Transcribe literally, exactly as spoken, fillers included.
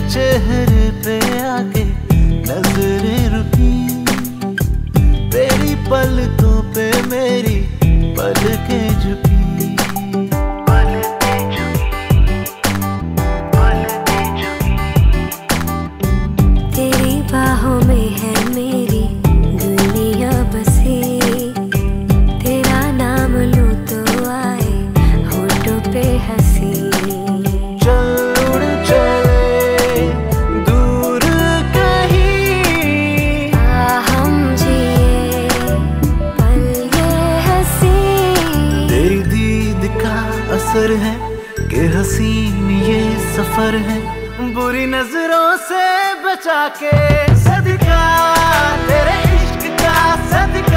चेहरे पे आके नजरें रुकी, तेरी पलकों पे मेरी पलकें झुकी, पलकें झुकी, पलकें झुकी। तेरी बाहों में है मेरी दुनिया बसी, तेरा नाम लूं तो आए होठों पे हंसी। असर है कि हसीन ये सफर है, बुरी नजरों से बचा के सदका तेरे इश्क का सदका।